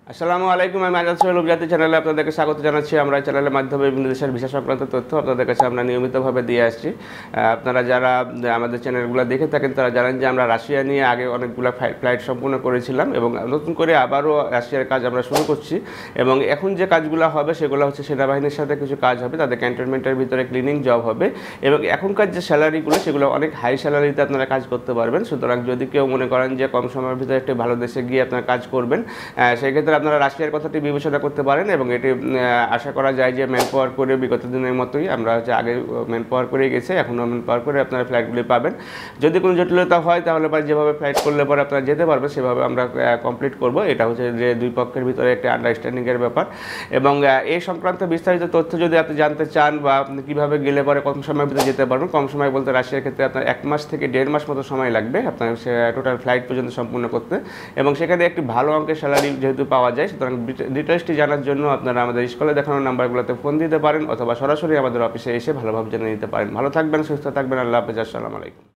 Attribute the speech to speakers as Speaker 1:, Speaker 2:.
Speaker 1: আসসালামু আলাইকুম। আমি আজাদ সোহেল উপজাতি চ্যানেলে আপনাদেরকে স্বাগত জানাচ্ছি। আমরা এই চ্যানেলের মাধ্যমে বিভিন্ন দেশের ভিসা সংক্রান্ত তথ্য আপনাদের কাছে আমরা নিয়মিতভাবে দিয়ে আসছি। আপনারা যারা আমাদের চ্যানেলগুলো দেখে থাকেন তারা জানেন যে আমরা রাশিয়া নিয়ে আগে অনেকগুলো ফ্লাইট সম্পূর্ণ করেছিলাম এবং নতুন করে আবারও রাশিয়ার কাজ আমরা শুরু করছি। এবং এখন যে কাজগুলো হবে সেগুলো হচ্ছে সেনাবাহিনীর সাথে কিছু কাজ হবে, তাদের ক্যান্টনমেন্টের ভিতরে ক্লিনিং জব হবে এবং এখনকার যে স্যালারিগুলো সেগুলো অনেক হাই স্যালারিতে আপনারা কাজ করতে পারবেন। সুতরাং যদি কেউ মনে করেন যে কম সময়ের ভিতরে একটি ভালো দেশে গিয়ে আপনারা কাজ করবেন, সেক্ষেত্রে আপনারা রাশিয়ার কথাটি বিবেচনা করতে পারেন এবং এটি আশা করা যায় যে ম্যান পাওয়ার করে বিগত দিনের মতোই আমরা হচ্ছে আগে ম্যান পাওয়ার করে গেছে, এখনও ম্যান পাওয়ার করে আপনারা ফ্লাইটগুলি পাবেন। যদি কোনো জটিলতা হয় তাহলে পরে যেভাবে ফ্লাইট করলে পরে আপনারা যেতে পারবেন সেভাবে আমরা কমপ্লিট করব। এটা হচ্ছে যে দুই পক্ষের ভিতরে একটা আন্ডারস্ট্যান্ডিংয়ের ব্যাপার। এবং এই সংক্রান্ত বিস্তারিত তথ্য যদি আপনি জানতে চান বা আপনি কীভাবে গেলে পরে কম সময়ের ভিতরে যেতে পারবেন, কম সময় বলতে রাশিয়ার ক্ষেত্রে আপনার 1 মাস থেকে 1.5 মাস মতো সময় লাগবে আপনার টোটাল ফ্লাইট পর্যন্ত সম্পূর্ণ করতে। এবং সেখানে একটি ভালো অঙ্কের স্যালারি যেহেতু পাওয়া যায়, সুতরাং ডিটেলসটি জানার জন্য আপনারা আমাদের স্কুলে দেখানো নাম্বারগুলোতে ফোন দিতে পারেন অথবা সরাসরি আমাদের অফিসে এসে ভালোভাবে জেনে নিতে পারেন। ভালো থাকবেন, সুস্থ থাকবেন। আল্লাহ হাফেজ। আসসালামু আলাইকুম।